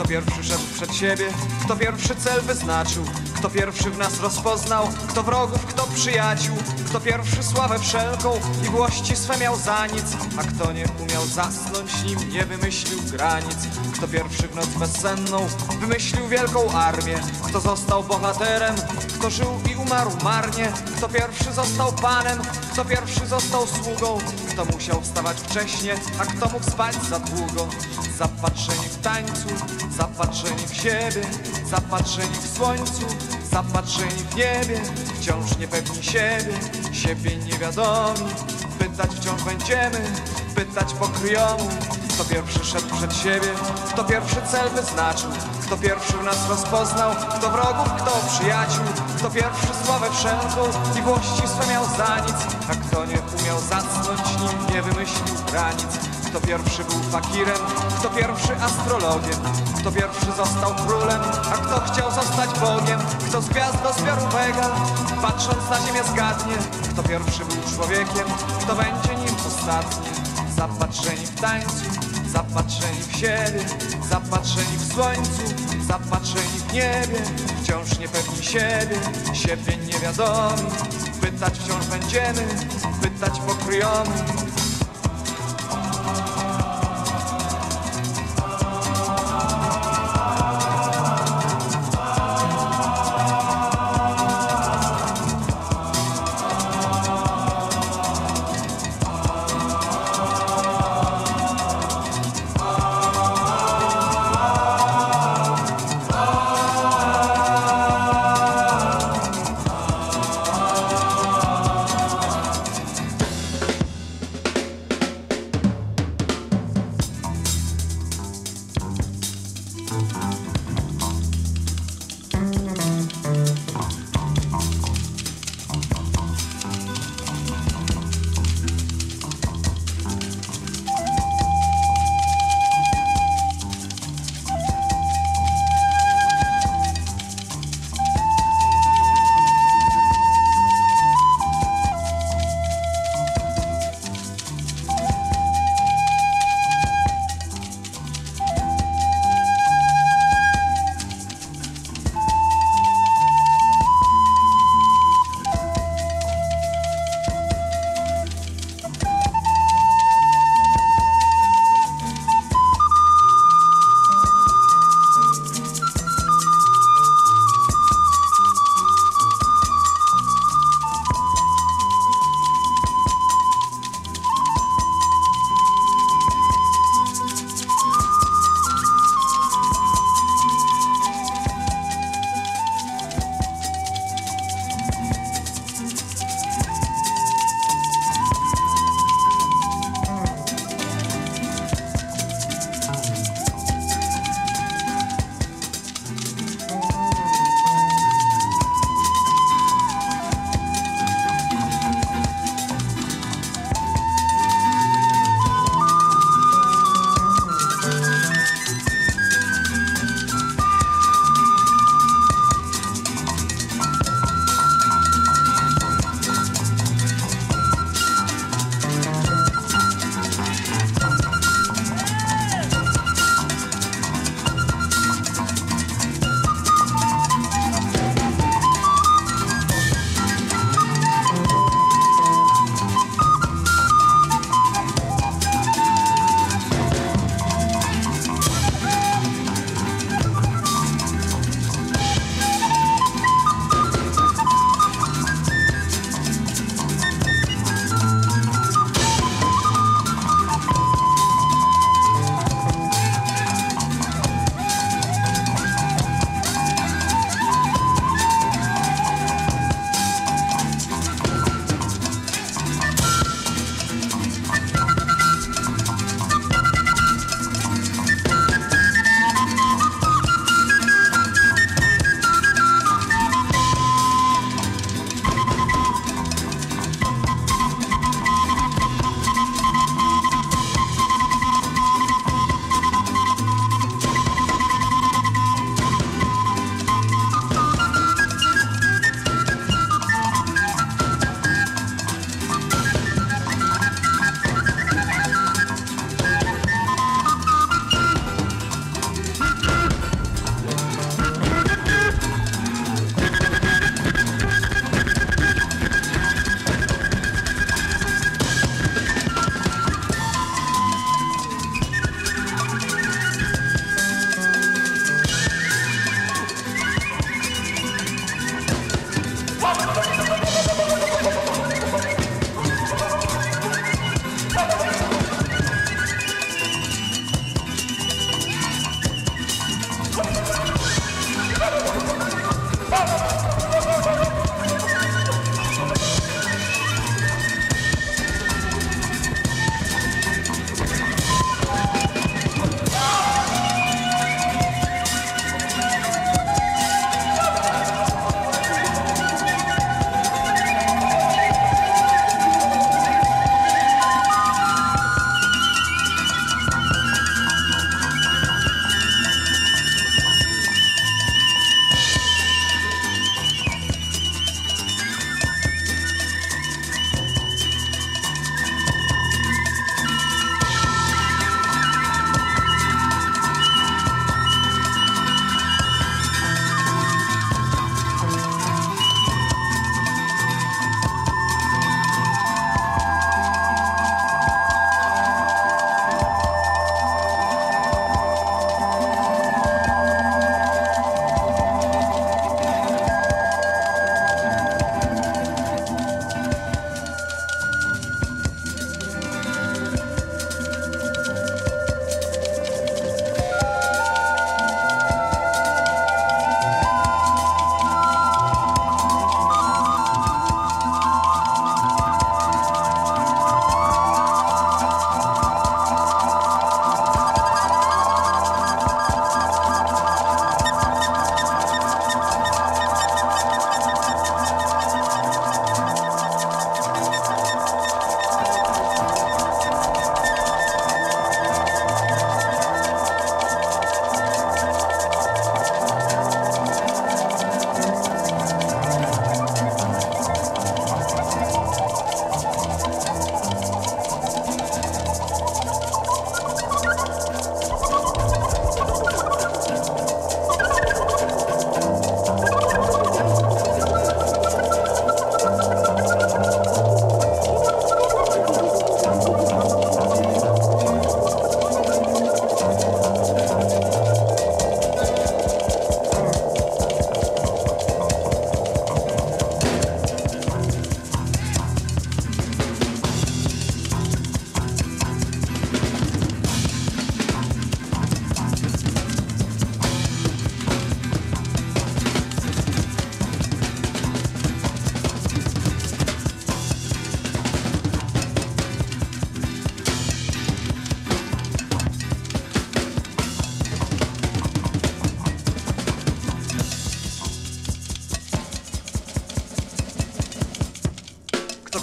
pierwszy szedł przed siebie, kto pierwszy cel wyznaczył, kto pierwszy w nas rozpoznał, kto wrogów, kto przyjaciół, kto pierwszy sławę wszelką i włości swe miał za nic, a kto nie umiał zasnąć, nim nie wymyślił granic, kto pierwszy w noc bezsenną wymyślił wielką armię, kto został bohaterem, kto żył i umarł marnie, kto pierwszy został panem, kto pierwszy został sługą, kto musiał wstawać wcześnie, a kto mógł spać za długo. Zapatrzeni w tańcu, zapatrzeni w siebie, zapatrzeni w słońcu, zapatrzeni w niebie, wciąż niepewni siebie niewiadomi. Pytać wciąż będziemy, pytać pokryjomu. Kto pierwszy szedł przed siebie, kto pierwszy cel wyznaczył, kto pierwszy w nas rozpoznał, kto wrogów, kto przyjaciół, kto pierwszy sławę wszelką i włości swe miał za nic, a kto nie umiał zasnąć, nim nie wymyślił granic. Kto pierwszy był fakirem, kto pierwszy astrologiem, kto pierwszy został królem, a kto chciał zostać Bogiem, kto z gwiazd do zbioru wega, patrząc na ziemię zgadnie, kto pierwszy był człowiekiem, kto będzie nim ostatni. Zapatrzeni w tańcu, zapatrzeni w siebie, zapatrzeni w słońcu, zapatrzeni w niebie, wciąż niepewni siebie niewiadomi. Pytać wciąż będziemy, pytać pokryjomu.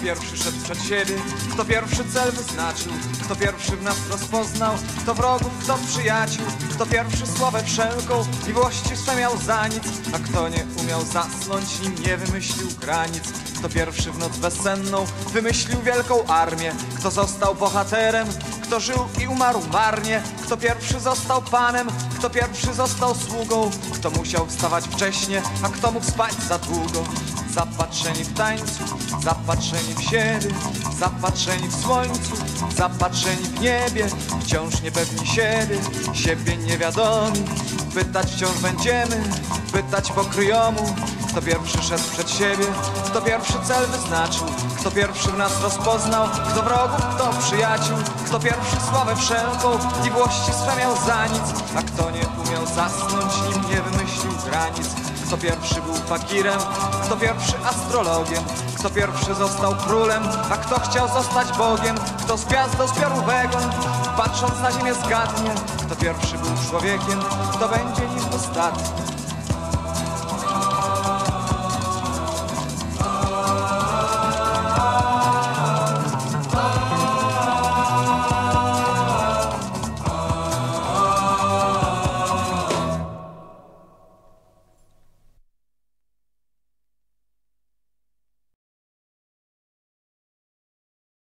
pierwszy szedł przed siebie, kto pierwszy cel wyznaczył, kto pierwszy w nas rozpoznał, kto wrogów, kto przyjaciół, kto pierwszy sławę wszelką i włości swe miał za nic, a kto nie umiał zasnąć, nim nie wymyślił granic, kto pierwszy w noc bezsenną wymyślił wielką armię, kto został bohaterem, kto żył i umarł marnie, kto pierwszy został panem, kto pierwszy został sługą, kto musiał wstawać wcześnie, a kto mógł spać za długo. Zapatrzeni w tańcu, zapatrzeni w siebie, zapatrzeni w słońcu, zapatrzeni w niebie, wciąż niepewni siebie niewiadomi. Pytać wciąż będziemy, pytać pokryjomu, kto pierwszy szedł przed siebie, kto pierwszy cel wyznaczył, kto pierwszy w nas rozpoznał, kto wrogów, kto przyjaciół, kto pierwszy sławę wszelką i włości swe miał za nic, a kto nie umiał zasnąć, nim nie wymyślił granic, kto pierwszy był fakirem, kto pierwszy astrologiem, kto pierwszy został królem, a kto chciał zostać Bogiem, kto z gwiazd do zbioru wegon, patrząc na ziemię zgadnie, kto pierwszy był człowiekiem, kto będzie nim ostatni.